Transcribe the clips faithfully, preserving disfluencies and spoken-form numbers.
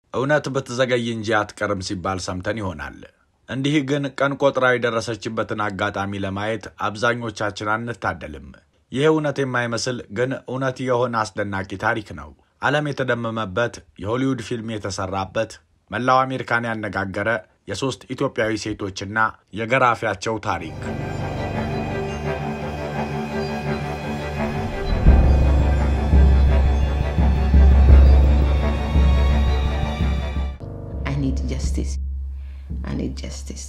እውነት በተዘገይ እንጂ አትቀርም ሲባል ሰምተን ይሆናል። እንዲህ ግን ቀን ቆጥራ የደረሰችበትን አጋጣሚ ለማየት አብዛኞቻችን አንታደልም። ይሄ እውነት የማይመስል ግን እውነት የሆነ አስደናቂ ታሪክ ነው። ዓለም የተደመመበት የሆሊውድ ፊልም የተሰራበት መላው አሜሪካን ያነጋገረ የሶስት ኢትዮጵያዊ ሴቶችና የገራፊያቸው ታሪክ። I need justice.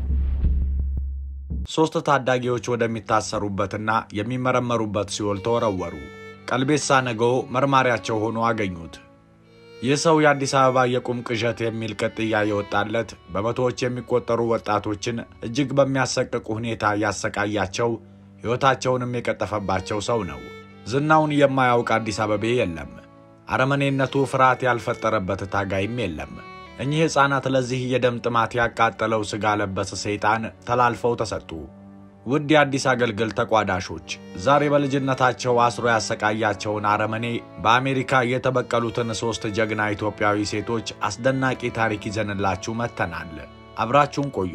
ሶስት ታዳጊዎች ወደሚታሰሩበትና የሚመረመሩበት ሲኦል ተወረወሩ። ቀልቤሳ ነገው መርማሪያቸው ሆኖ አገኙት። የሰው የአዲስ አበባ የቁም ቅዠት የሚል ቅጥያ የወጣለት በመቶዎች የሚቆጠሩ ወጣቶችን እጅግ በሚያሰቅቅ ሁኔታ ያሰቃያቸው ሕይወታቸውንም የቀጠፈባቸው ሰው ነው። ዝናውን የማያውቅ አዲስ አበባ የለም። አረመኔነቱ ፍርሃት ያልፈጠረበት ታጋይም የለም። እኚህ ሕፃናት ለዚህ የደም ጥማት ያቃጠለው ስጋ ለበሰ ሰይጣን ተላልፈው ተሰጡ። ውድ የአዲስ አገልግል ተቋዳሾች ዛሬ በልጅነታቸው አስሮ ያሰቃያቸውን አረመኔ በአሜሪካ የተበቀሉትን ሶስት ጀግና ኢትዮጵያዊ ሴቶች አስደናቂ ታሪክ ይዘንላችሁ መተናል። አብራችሁን ቆዩ።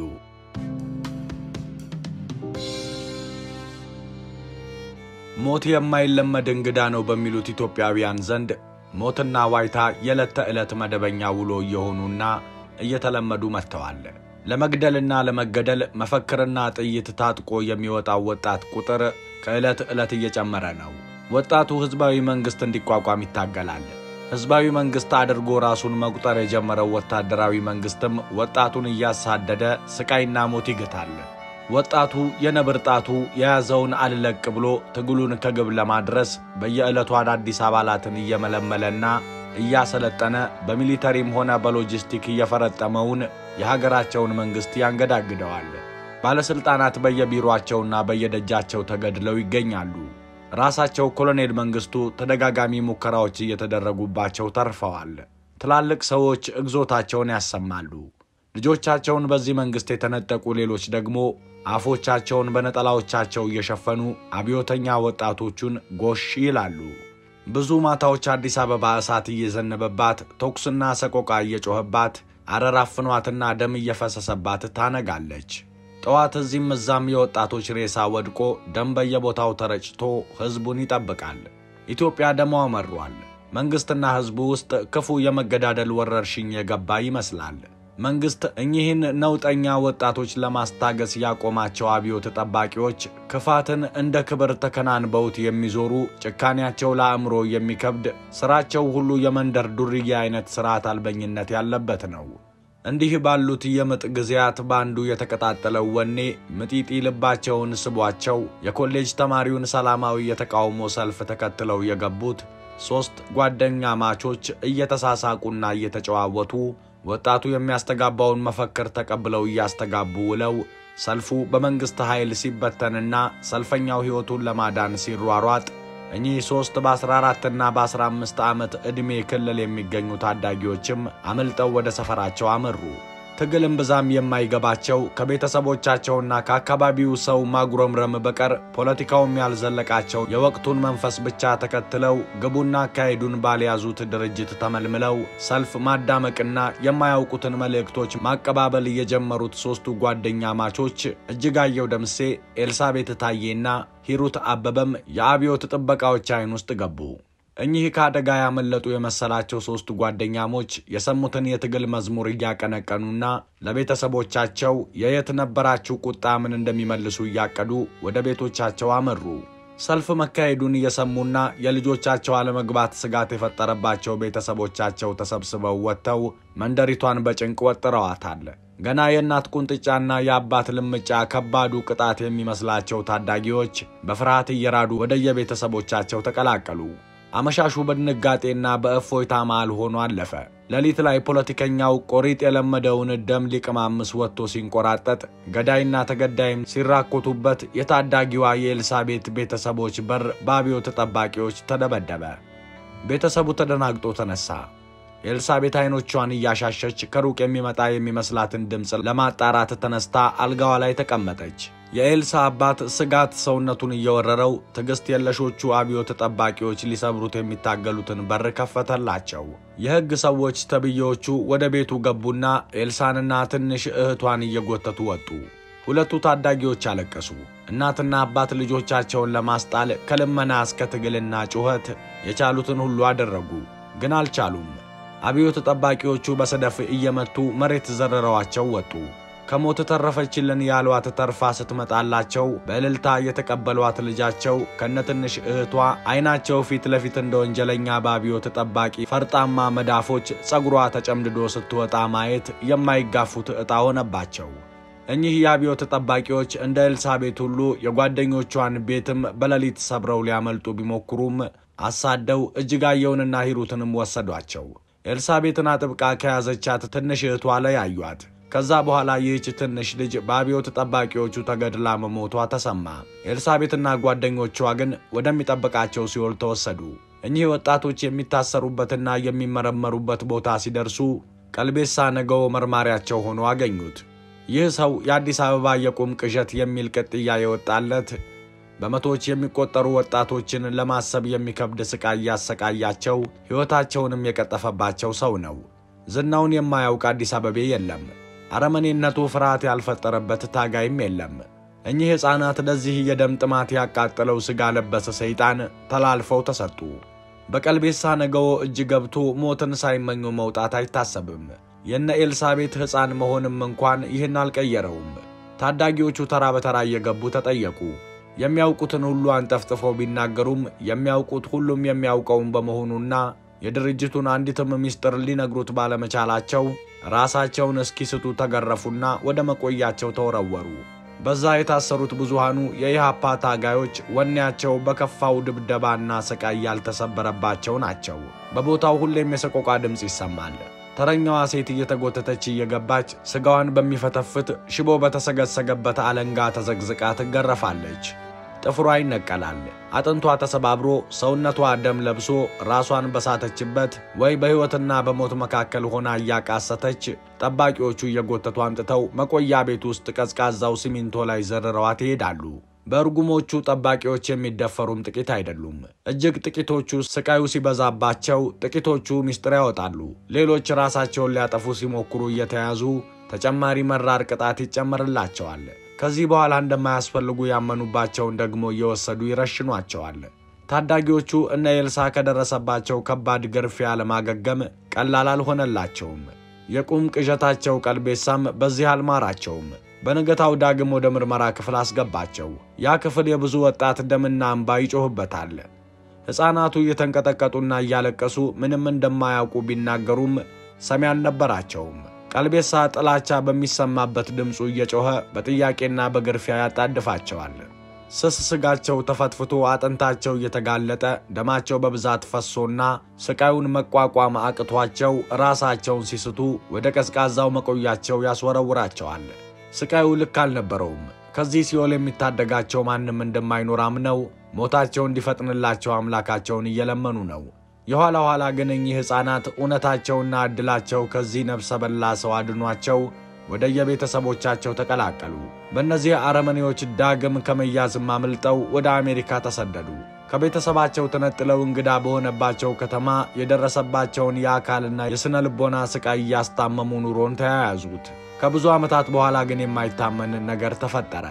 ሞት የማይለመድ እንግዳ ነው በሚሉት ኢትዮጵያውያን ዘንድ ሞትና ዋይታ የዕለት ተዕለት መደበኛ ውሎ የሆኑና እየተለመዱ መጥተዋል። ለመግደልና ለመገደል መፈክርና ጥይት ታጥቆ የሚወጣው ወጣት ቁጥር ከዕለት ዕለት እየጨመረ ነው። ወጣቱ ህዝባዊ መንግስት እንዲቋቋም ይታገላል። ህዝባዊ መንግስት አድርጎ ራሱን መቁጠር የጀመረው ወታደራዊ መንግስትም ወጣቱን እያሳደደ ስቃይና ሞት ይገታል። ወጣቱ የነብር ጣቱ የያዘውን አልለቅ ብሎ ትግሉን ከግብ ለማድረስ በየዕለቱ አዳዲስ አባላትን እየመለመለና እያሰለጠነ በሚሊተሪም ሆነ በሎጂስቲክ እየፈረጠመውን የሀገራቸውን መንግስት ያንገዳግደዋል። ባለስልጣናት በየቢሮአቸውና በየደጃቸው ተገድለው ይገኛሉ። ራሳቸው ኮሎኔል መንግስቱ ተደጋጋሚ ሙከራዎች እየተደረጉባቸው ተርፈዋል። ትላልቅ ሰዎች እግዞታቸውን ያሰማሉ። ልጆቻቸውን በዚህ መንግስት የተነጠቁ ሌሎች ደግሞ አፎቻቸውን በነጠላዎቻቸው እየሸፈኑ አብዮተኛ ወጣቶቹን ጎሽ ይላሉ። ብዙ ማታዎች አዲስ አበባ እሳት እየዘነበባት ተኩስና ሰቆቃ እየጮህባት አረራፍኗትና ደም እየፈሰሰባት ታነጋለች። ጠዋት እዚህም እዛም የወጣቶች ሬሳ ወድቆ ደም በየቦታው ተረጭቶ ህዝቡን ይጠብቃል። ኢትዮጵያ ደሟ መሯል። መንግስትና ህዝቡ ውስጥ ክፉ የመገዳደል ወረርሽኝ የገባ ይመስላል። መንግስት እኚህን ነውጠኛ ወጣቶች ለማስታገስ ያቆማቸው አብዮት ተጠባቂዎች ክፋትን እንደ ክብር ተከናንበውት የሚዞሩ ጭካኔያቸው ለአእምሮ የሚከብድ ስራቸው ሁሉ የመንደር ዱርዬ አይነት ስርዓት አልበኝነት ያለበት ነው። እንዲህ ባሉት የምጥ ጊዜያት ባንዱ የተቀጣጠለው ወኔ ምጢጢ ልባቸውን ስቧቸው የኮሌጅ ተማሪውን ሰላማዊ የተቃውሞ ሰልፍ ተከትለው የገቡት ሶስት ጓደኛ ማቾች እየተሳሳቁና እየተጨዋወቱ ወጣቱ የሚያስተጋባውን መፈክር ተቀብለው ያስተጋቡ ውለው ሰልፉ በመንግስት ኃይል ሲበተንና ሰልፈኛው ህይወቱን ለማዳን ሲሯሯጥ እኚህ ሶስት በ14 እና በ15 ዓመት ዕድሜ ክልል የሚገኙ ታዳጊዎችም አመልጠው ወደ ሰፈራቸው አመሩ። ትግልም ብዛም የማይገባቸው ከቤተሰቦቻቸውና ከአካባቢው ሰው ማጉረምረም በቀር ፖለቲካውም ያልዘለቃቸው የወቅቱን መንፈስ ብቻ ተከትለው ግቡና አካሄዱን ባልያዙት ድርጅት ተመልምለው ሰልፍ ማዳመቅና የማያውቁትን መልእክቶች ማቀባበል የጀመሩት ሶስቱ ጓደኛ ማቾች እጅጋየው ደምሴ፣ ኤልሳቤት ታዬና ሂሩት አበበም የአብዮት ጥበቃዎች አይን ውስጥ ገቡ። እኚህ ካደጋ ያመለጡ የመሰላቸው ሶስቱ ጓደኛሞች የሰሙትን የትግል መዝሙር ያቀነቀኑና ለቤተሰቦቻቸው የየት ነበራችሁ ቁጣ ምን እንደሚመልሱ ያቀዱ ወደ ቤቶቻቸው አመሩ። ሰልፍ መካሄዱን የሰሙና የልጆቻቸው አለመግባት ስጋት የፈጠረባቸው ቤተሰቦቻቸው ተሰብስበው ወጥተው መንደሪቷን በጭንቅ ወጥረዋታል። ገና የእናት ቁንጥጫና የአባት ልምጫ ከባዱ ቅጣት የሚመስላቸው ታዳጊዎች በፍርሃት እየራዱ ወደ የቤተሰቦቻቸው ተቀላቀሉ። አመሻሹ በድንጋጤና በእፎይታ መሃል ሆኖ አለፈ። ሌሊት ላይ ፖለቲከኛው ቆሪጥ የለመደውን ደም ሊቀማምስ ወጥቶ ሲንቆራጠጥ ገዳይና ተገዳይም ሲራኮቱበት የታዳጊዋ የኤልሳቤት ቤተሰቦች በር በአብዮት ተጠባቂዎች ተደበደበ። ቤተሰቡ ተደናግጦ ተነሳ። ኤልሳቤት አይኖቿን እያሻሸች ከሩቅ የሚመጣ የሚመስላትን ድምጽ ለማጣራት ተነስታ አልጋዋ ላይ ተቀመጠች። የኤልሳ አባት ስጋት ሰውነቱን እየወረረው ትግስት የለሾቹ አብዮት ተጠባቂዎች ሊሰብሩት የሚታገሉትን በር ከፈተላቸው። የሕግ ሰዎች ተብዮቹ ወደ ቤቱ ገቡና ኤልሳንና ትንሽ እህቷን እየጎተቱ ወጡ። ሁለቱ ታዳጊዎች አለቀሱ። እናትና አባት ልጆቻቸውን ለማስጣል ከልመና እስከ ትግልና ጩኸት የቻሉትን ሁሉ አደረጉ፣ ግን አልቻሉም። አብዮት ተጠባቂዎቹ በሰደፍ እየመቱ መሬት ዘረረዋቸው ወጡ። ከሞት ተረፈችልን ያሏት ተርፋ ስትመጣላቸው በእልልታ የተቀበሏት ልጃቸው ከነትንሽ እህቷ አይናቸው ፊት ለፊት እንደ ወንጀለኛ በአብዮት ተጠባቂ ፈርጣማ መዳፎች ጸጉሯ ተጨምድዶ ስትወጣ ማየት የማይጋፉት ዕጣ ሆነባቸው። እኚህ የአብዮት ተጠባቂዎች እንደ ኤልሳቤት ሁሉ የጓደኞቿን ቤትም በሌሊት ሰብረው ሊያመልጡ ቢሞክሩም አሳደው እጅጋየውንና ሂሩትንም ወሰዷቸው። ኤልሳቤትን አጥብቃ ከያዘቻት ትንሽ እህቷ ላይ አዩአት። ከዛ በኋላ ይህች ትንሽ ልጅ በአብዮት ተጠባቂዎቹ ተገድላ መሞቷ ተሰማ። ኤልሳቤትና ጓደኞቿ ግን ወደሚጠብቃቸው ሲኦል ተወሰዱ። እኚህ ወጣቶች የሚታሰሩበትና የሚመረመሩበት ቦታ ሲደርሱ ቀልቤሳ ነገው መርማሪያቸው ሆኖ አገኙት። ይህ ሰው የአዲስ አበባ የቁም ቅዠት የሚል ቅጥያ የወጣለት በመቶዎች የሚቆጠሩ ወጣቶችን ለማሰብ የሚከብድ ስቃይ ያሰቃያቸው ሕይወታቸውንም የቀጠፈባቸው ሰው ነው። ዝናውን የማያውቅ አዲስ አበቤ የለም። አረመኔነቱ ፍርሃት ያልፈጠረበት ታጋይም የለም። እኚህ ሕፃናት ለዚህ የደም ጥማት ያቃጠለው ሥጋ ለበሰ ሰይጣን ተላልፈው ተሰጡ። በቀልቤሳ ነገው እጅ ገብቶ ሞትን ሳይመኙ መውጣት አይታሰብም። የነ ኤልሳቤት ሕፃን መሆንም እንኳን ይህን አልቀየረውም። ታዳጊዎቹ ተራ በተራ እየገቡ ተጠየቁ። የሚያውቁትን ሁሉ አንጠፍጥፈው ቢናገሩም የሚያውቁት ሁሉም የሚያውቀውን በመሆኑና የድርጅቱን አንዲትም ሚስጥር ሊነግሩት ባለመቻላቸው ራሳቸውን እስኪስቱ ተገረፉና ወደ መቆያቸው ተወረወሩ። በዛ የታሰሩት ብዙሃኑ የኢሃፓ ታጋዮች ወኔያቸው በከፋው ድብደባና ስቃይ ያልተሰበረባቸው ናቸው። በቦታው ሁሌም የሰቆቃ ድምጽ ይሰማል። ተረኛዋ ሴት እየተጎተተች እየገባች ስጋዋን በሚፈተፍት ሽቦ በተሰገሰገበት አለንጋ ተዘግዝቃ ትገረፋለች። ጥፍሯ ይነቀላል። አጥንቷ ተሰባብሮ ሰውነቷ ደም ለብሶ ራሷን በሳተችበት ወይ በሕይወትና በሞት መካከል ሆና ያቃሰተች ጠባቂዎቹ እየጎተቱ አምጥተው መቆያ ቤት ውስጥ ቀዝቃዛው ሲሚንቶ ላይ ዘረረዋት ይሄዳሉ። በእርጉሞቹ ጠባቂዎች የሚደፈሩም ጥቂት አይደሉም። እጅግ ጥቂቶቹ ስቃዩ ሲበዛባቸው ጥቂቶቹ ሚስጥር ያወጣሉ። ሌሎች ራሳቸውን ሊያጠፉ ሲሞክሩ እየተያዙ ተጨማሪ መራር ቅጣት ይጨመርላቸዋል። ከዚህ በኋላ እንደማያስፈልጉ ያመኑባቸውን ደግሞ እየወሰዱ ይረሽኗቸዋል። ታዳጊዎቹ እነ ኤልሳ ከደረሰባቸው ከባድ ግርፊያ ለማገገም ቀላል አልሆነላቸውም። የቁም ቅዠታቸው ቀልቤሳም በዚህ አልማራቸውም። በነገታው ዳግም ወደ ምርመራ ክፍል አስገባቸው። ያ ክፍል የብዙ ወጣት ደምና እንባ ይጮህበታል። ሕፃናቱ እየተንቀጠቀጡና እያለቀሱ ምንም እንደማያውቁ ቢናገሩም ሰሚ አልነበራቸውም። ቀልቤሳ ጥላቻ በሚሰማበት ድምፁ እየጮኸ በጥያቄና በግርፊያ ያጣድፋቸዋል። ስስ ስጋቸው ተፈትፍቶ አጥንታቸው እየተጋለጠ ደማቸው በብዛት ፈሶና ስቃዩን መቋቋም አቅቷቸው ራሳቸውን ሲስቱ ወደ ቀዝቃዛው መቆያቸው ያስወረውራቸዋል። ስቃዩ ልክ አልነበረውም። ከዚህ ሲኦል የሚታደጋቸው ማንም እንደማይኖር አምነው ሞታቸው እንዲፈጥንላቸው አምላካቸውን እየለመኑ ነው። የኋላ ኋላ ግን እኚህ ሕፃናት እውነታቸውና ዕድላቸው ከዚህ ነፍሰ በላ ሰው አድኗቸው ወደ የቤተሰቦቻቸው ተቀላቀሉ። በእነዚህ አረመኔዎች ዳግም ከመያዝም አምልጠው ወደ አሜሪካ ተሰደዱ። ከቤተሰባቸው ተነጥለው እንግዳ በሆነባቸው ከተማ የደረሰባቸውን የአካልና የስነ ልቦና ስቃይ ያስታመሙ ኑሮን ተያያዙት። ከብዙ ዓመታት በኋላ ግን የማይታመን ነገር ተፈጠረ።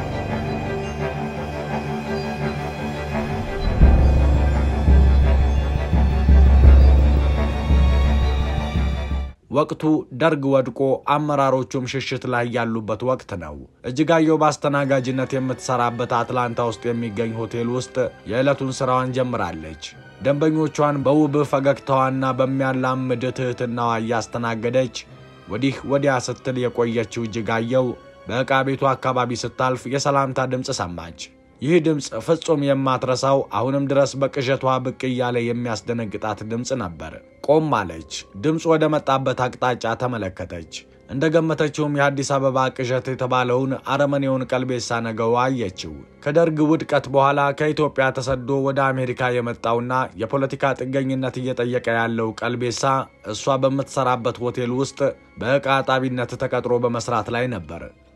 ወቅቱ ደርግ ወድቆ አመራሮቹም ሽሽት ላይ ያሉበት ወቅት ነው። እጅጋየው ባስተናጋጅነት የምትሰራበት አትላንታ ውስጥ የሚገኝ ሆቴል ውስጥ የዕለቱን ስራዋን ጀምራለች። ደንበኞቿን በውብ ፈገግታዋና በሚያላምድ ትህትናዋ እያስተናገደች ወዲህ ወዲያ ስትል የቆየችው እጅጋየው በዕቃ ቤቱ አካባቢ ስታልፍ የሰላምታ ድምፅ ሰማች። ይህ ድምፅ ፍጹም የማትረሳው አሁንም ድረስ በቅዠቷ ብቅ እያለ የሚያስደነግጣት ድምፅ ነበር። ቆም አለች። ድምፁ ወደ መጣበት አቅጣጫ ተመለከተች። እንደገመተችውም የአዲስ አበባ ቅዠት የተባለውን አረመኔውን ቀልቤሳ ነገው አየችው። ከደርግ ውድቀት በኋላ ከኢትዮጵያ ተሰዶ ወደ አሜሪካ የመጣውና የፖለቲካ ጥገኝነት እየጠየቀ ያለው ቀልቤሳ እሷ በምትሰራበት ሆቴል ውስጥ በዕቃ ጣቢነት ተቀጥሮ በመስራት ላይ ነበር።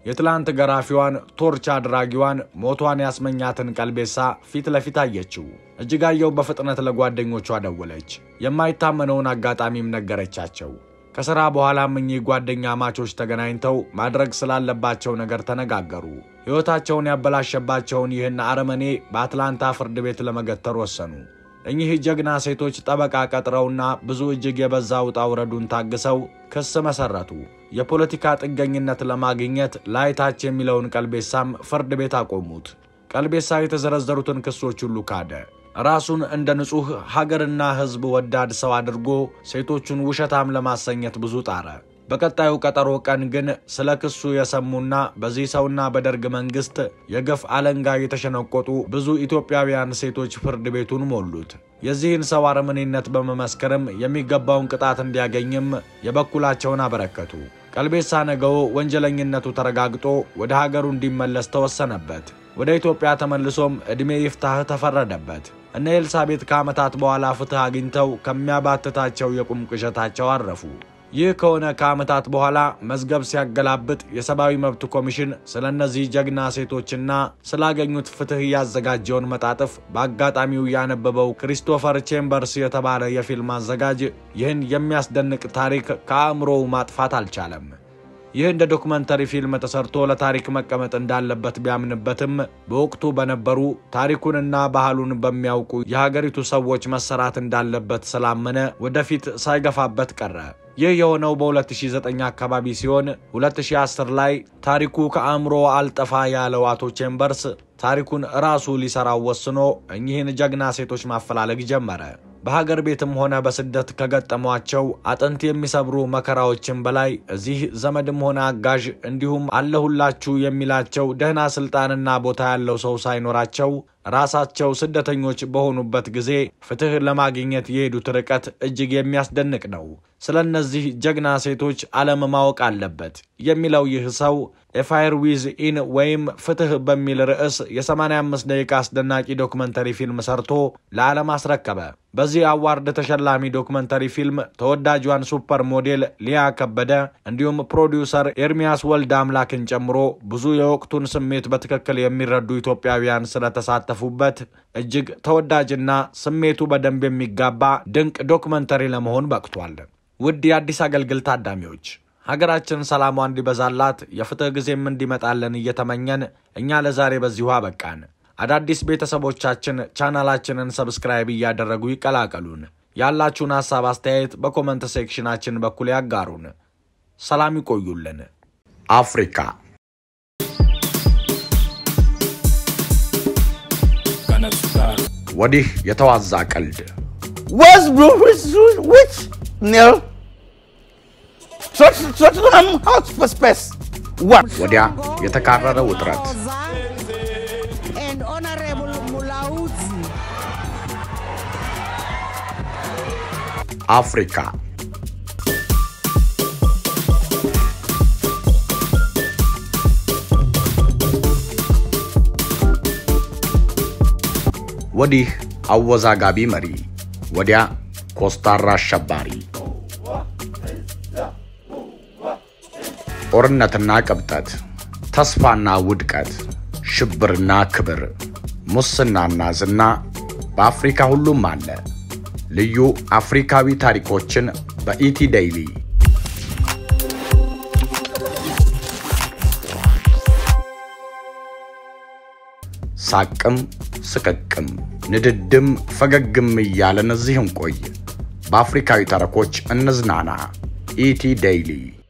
የትላንት ገራፊዋን ቶርች አድራጊዋን ሞቷን ያስመኛትን ቀልቤሳ ፊት ለፊት አየችው። እጅጋየው በፍጥነት ለጓደኞቿ ደወለች። የማይታመነውን አጋጣሚም ነገረቻቸው። ከሥራ በኋላም እኚህ ጓደኛ ማቾች ተገናኝተው ማድረግ ስላለባቸው ነገር ተነጋገሩ። ሕይወታቸውን ያበላሸባቸውን ይህን አረመኔ በአትላንታ ፍርድ ቤት ለመገተር ወሰኑ። እኚህ ጀግና ሴቶች ጠበቃ ቀጥረውና ብዙ እጅግ የበዛ ውጣ ውረዱን ታግሰው ክስ መሰረቱ። የፖለቲካ ጥገኝነት ለማግኘት ላይታች የሚለውን ቀልቤሳም ፍርድ ቤት አቆሙት። ቀልቤሳ የተዘረዘሩትን ክሶች ሁሉ ካደ። ራሱን እንደ ንጹህ ሀገርና ሕዝብ ወዳድ ሰው አድርጎ ሴቶቹን ውሸታም ለማሰኘት ብዙ ጣረ። በቀጣዩ ቀጠሮ ቀን ግን ስለ ክሱ የሰሙና በዚህ ሰውና በደርግ መንግስት የገፍ አለንጋ የተሸነቆጡ ብዙ ኢትዮጵያውያን ሴቶች ፍርድ ቤቱን ሞሉት። የዚህን ሰው አረመኔነት በመመስከርም የሚገባውን ቅጣት እንዲያገኝም የበኩላቸውን አበረከቱ። ቀልቤሳ ነገው ወንጀለኝነቱ ተረጋግጦ ወደ ሀገሩ እንዲመለስ ተወሰነበት። ወደ ኢትዮጵያ ተመልሶም እድሜ ይፍታህ ተፈረደበት። እነ ኤልሳቤት ከዓመታት በኋላ ፍትህ አግኝተው ከሚያባትታቸው የቁም ቅዠታቸው አረፉ። ይህ ከሆነ ከዓመታት በኋላ መዝገብ ሲያገላብጥ የሰብአዊ መብት ኮሚሽን ስለነዚህ ጀግና ሴቶችና ስላገኙት ፍትህ ያዘጋጀውን መጣጥፍ በአጋጣሚው ያነበበው ክሪስቶፈር ቼምበርስ የተባለ የፊልም አዘጋጅ ይህን የሚያስደንቅ ታሪክ ከአእምሮው ማጥፋት አልቻለም። ይህ እንደ ዶክመንተሪ ፊልም ተሰርቶ ለታሪክ መቀመጥ እንዳለበት ቢያምንበትም በወቅቱ በነበሩ ታሪኩንና ባህሉን በሚያውቁ የሀገሪቱ ሰዎች መሰራት እንዳለበት ስላመነ ወደፊት ሳይገፋበት ቀረ። ይህ የሆነው በ2009 አካባቢ ሲሆን ሁለት ሺህ አስር ላይ ታሪኩ ከአእምሮ አልጠፋ ያለው አቶ ቼምበርስ ታሪኩን ራሱ ሊሰራው ወስኖ እኚህን ጀግና ሴቶች ማፈላለግ ጀመረ። በሀገር ቤትም ሆነ በስደት ከገጠሟቸው አጥንት የሚሰብሩ መከራዎችን በላይ እዚህ ዘመድም ሆነ አጋዥ እንዲሁም አለሁላችሁ የሚላቸው ደህና ስልጣንና ቦታ ያለው ሰው ሳይኖራቸው ራሳቸው ስደተኞች በሆኑበት ጊዜ ፍትህ ለማግኘት የሄዱት ርቀት እጅግ የሚያስደንቅ ነው። ስለነዚህ ጀግና ሴቶች ዓለም ማወቅ አለበት የሚለው ይህ ሰው ኤፋየር ዊዝ ኢን ወይም ፍትህ በሚል ርዕስ የ85 ደቂቃ አስደናቂ ዶክመንተሪ ፊልም ሰርቶ ለዓለም አስረከበ። በዚህ አዋርድ ተሸላሚ ዶክመንተሪ ፊልም ተወዳጇን ሱፐር ሞዴል ሊያ ከበደ እንዲሁም ፕሮዲውሰር ኤርሚያስ ወልደ አምላክን ጨምሮ ብዙ የወቅቱን ስሜት በትክክል የሚረዱ ኢትዮጵያውያን ስለተሳተፉበት እጅግ ተወዳጅና ስሜቱ በደንብ የሚጋባ ድንቅ ዶክመንተሪ ለመሆን በቅቷል። ውድ የአዲስ አገልግል ታዳሚዎች ሀገራችን ሰላሟ እንዲበዛላት የፍትህ ጊዜም እንዲመጣልን እየተመኘን እኛ ለዛሬ በዚሁ አበቃን። አዳዲስ ቤተሰቦቻችን ቻናላችንን ሰብስክራይብ እያደረጉ ይቀላቀሉን። ያላችሁን ሐሳብ አስተያየት በኮሜንት ሴክሽናችን በኩል ያጋሩን። ሰላም ይቆዩልን። አፍሪካ ወዲህ የተዋዛ ቀልድ was which near such such um house for space what ወዲያ የተካረረ ውጥረት and honorable Mulauzi አፍሪካ ወዲህ አወዛጋቢ መሪ ወዲያ ኮስታራ አሸባሪ ጦርነትና ቅብጠት ተስፋና ውድቀት ሽብርና ክብር ሙስናና ዝና በአፍሪካ ሁሉም አለ። ልዩ አፍሪካዊ ታሪኮችን በኢቲ ዴይሊ ሳቅም ስቅቅም ንድድም ፈገግም እያለን እዚህም ቆይ በአፍሪካዊ ታሪኮች እንዝናና። ኢቲ ዴይሊ